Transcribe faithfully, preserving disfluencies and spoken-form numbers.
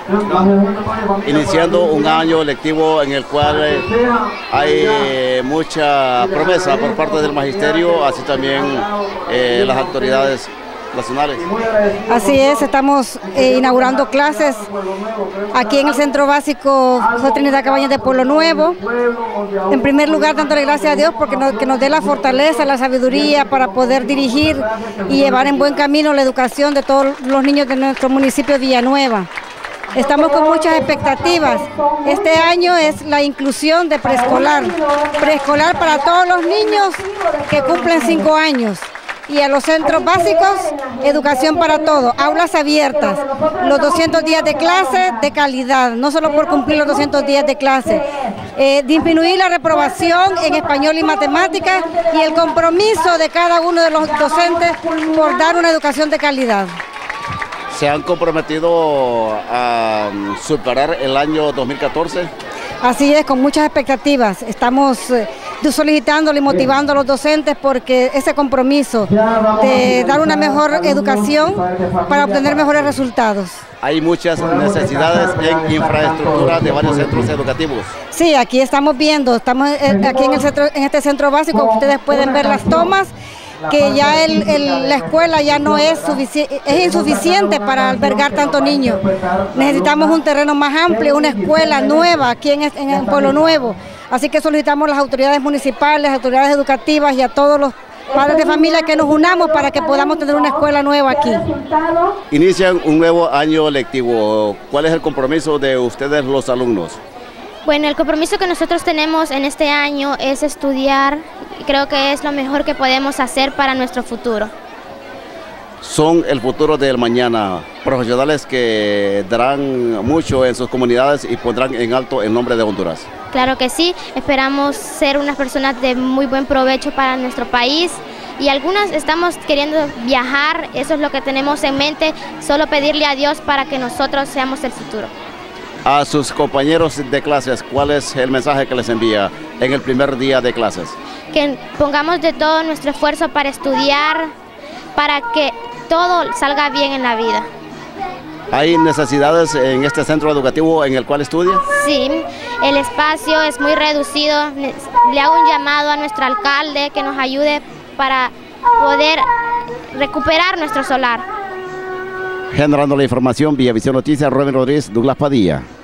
iniciando un año lectivo en el cual eh, hay eh, mucha promesa por parte del magisterio, así también eh, las autoridades nacionales. Así es, estamos eh, inaugurando clases aquí en el Centro Básico José Trinidad Cabañas de Pueblo Nuevo. En primer lugar, dándole gracias a Dios porque nos, que nos dé la fortaleza, la sabiduría para poder dirigir y llevar en buen camino la educación de todos los niños de nuestro municipio de Villanueva. Estamos con muchas expectativas. Este año es la inclusión de preescolar, preescolar para todos los niños que cumplen cinco años. Y a los centros básicos, educación para todos, aulas abiertas, los doscientos días de clase de calidad, no solo por cumplir los doscientos días de clase, eh, disminuir la reprobación en español y matemáticas y el compromiso de cada uno de los docentes por dar una educación de calidad. ¿Se han comprometido a superar el año dos mil catorce? Así es, con muchas expectativas. Estamos eh, solicitándole y motivando a los docentes porque ese compromiso de dar una mejor educación para obtener mejores resultados. Hay muchas necesidades en infraestructura de varios centros educativos. Sí, aquí estamos viendo, estamos aquí en, el centro, en este centro básico, ustedes pueden ver las tomas, que ya el, el, la escuela ya no es, es insuficiente para albergar tantos niños. Necesitamos un terreno más amplio, una escuela nueva aquí en, en el Pueblo Nuevo. Así que solicitamos a las autoridades municipales, autoridades educativas y a todos los padres de familia que nos unamos para que podamos tener una escuela nueva aquí. Inician un nuevo año lectivo. ¿Cuál es el compromiso de ustedes los alumnos? Bueno, el compromiso que nosotros tenemos en este año es estudiar. Creo que es lo mejor que podemos hacer para nuestro futuro. Son el futuro del mañana, profesionales que darán mucho en sus comunidades y pondrán en alto el nombre de Honduras. Claro que sí, esperamos ser unas personas de muy buen provecho para nuestro país y algunas estamos queriendo viajar, eso es lo que tenemos en mente, solo pedirle a Dios para que nosotros seamos el futuro. A sus compañeros de clases, ¿cuál es el mensaje que les envía en el primer día de clases? Que pongamos de todo nuestro esfuerzo para estudiar, para que todo salga bien en la vida. ¿Hay necesidades en este centro educativo en el cual estudia? Sí, el espacio es muy reducido. Le hago un llamado a nuestro alcalde que nos ayude para poder recuperar nuestro solar. Generando la información, Villavisión Noticias, Robin Rodríguez, Douglas Padilla.